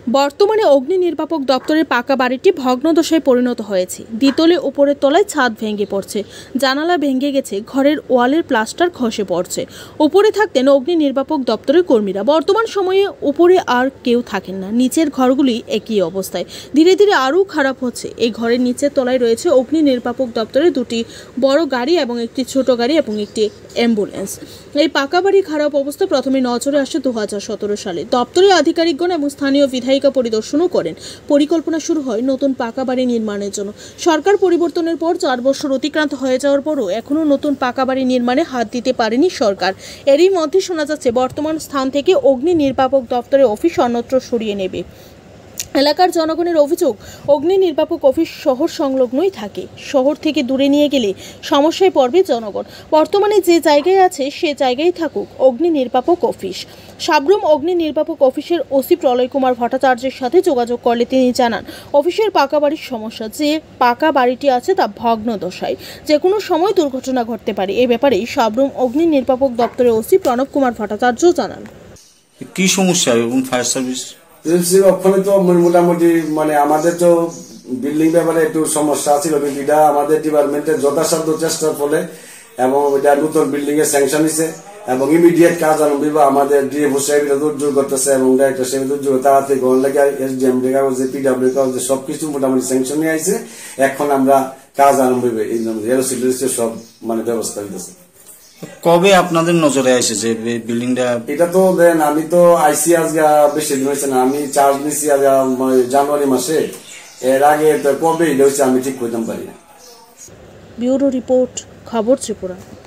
বর্তমানে অগ্নি নির্বাপক দপ্তরের পাকা বাড়িটি ভগ্নদশায় পরিণত হয়েছে। দ্বিতলে উপরের তলায় ছাদ ভেঙে পড়ছে, জানালা ভেঙে গেছে, ঘরের ওয়ালের প্লাস্টার খসে পড়ছে। উপরে থাকতেন অগ্নি নির্বাপক দপ্তরের কর্মীরা। বর্তমান সময়ে উপরে আর কেউ থাকেন না, নিচের ঘরগুলি একই অবস্থায়। ধীরে ধীরে আরও খারাপ হচ্ছে। এই ঘরের নিচের তলায় রয়েছে অগ্নি নির্বাপক দপ্তরের দুটি বড় গাড়ি এবং একটি ছোট গাড়ি এবং একটি অ্যাম্বুলেন্স। এই পাকা বাড়ি খারাপ অবস্থা প্রথমে নজরে আসে 2017 সালে। দপ্তরের আধিকারিকগণ এবং স্থানীয় বিধায়িকা পরিদর্শনও করেন। পরিকল্পনা শুরু হয় নতুন পাকা বাড়ি নির্মাণের জন্য। সরকার পরিবর্তনের পর 4 বছর অতিক্রান্ত হয়ে যাওয়ার পরও এখনও নতুন পাকা বাড়ি নির্মাণে হাত দিতে পারেনি সরকার। এরই মধ্যে শোনা যাচ্ছে বর্তমান স্থান থেকে অগ্নি নির্বাপক দপ্তরের অফিস অন্যত্র সরিয়ে নেবে। এলাকার জনগণের অভিযোগ, অগ্নি নির্বাপক অফিস শহর সংলগ্নই থাকে। শহর থেকে দূরে নিয়ে গেলে সমস্যায় পড়বে জনগণ। বর্তমানে যে জায়গায় আছে সে জায়গায় থাকুক অগ্নি নির্বাপক অফিস। সাবরুম অগ্নি নির্বাপক অফিসের ওসি প্রলয় কুমার ভট্টাচার্যের সাথে যোগাযোগ করলে তিনি জানান, অফিসের পাকা বাড়ির সমস্যা, যে পাকা বাড়িটি আছে তা ভগ্নদশায়, যে কোনো সময় দুর্ঘটনা ঘটতে পারে। এ ব্যাপারে সাবরুম অগ্নি নির্বাপক দপ্তরের ওসি প্রণব কুমার ভট্টাচার্য জানান, কি সমস্যা এবং ফায়ার সার্ভিস ওখানে তো মোটামুটি আমাদের তো বিল্ডিং ব্যাপারে একটু সমস্যা ছিল, কিন্তু এটা আমাদের ডিপার্টমেন্টের যথাসাধ্য চেষ্টার ফলে এবং এটা নতুন বিল্ডিং এর স্যাংশন হয়েছে এবং ইমিডিয়েট কাজ আরম্ভ আমাদের ডিএফও সাহেব উদ্যোগ করতেছে এবং ডাইরেক্টর সাহেব উদ্যোগ তাড়াতাড়ি গ্রহণ লাগে। এসডিএম কাগজে পিডব্লিউ কাগজে সবকিছু মোটামুটি স্যাংশন নিয়ে আইছে। এখন আমরা কাজ আরম্ভ হবে, এই সব ব্যবস্থা হইতেছে। কবে আপনাদের নজরে আসে যে বিল্ডিংটা? এটা তো দেন আমি তো আইসি আজকে বেশি দিন হয়েছে না, আমি চার্জ নিচ্ছি জানুয়ারি মাসে। এর আগে কবে এটা হচ্ছে আমি ঠিক করতে পারি না। ব্যুরো রিপোর্ট, খবর ত্রিপুরা।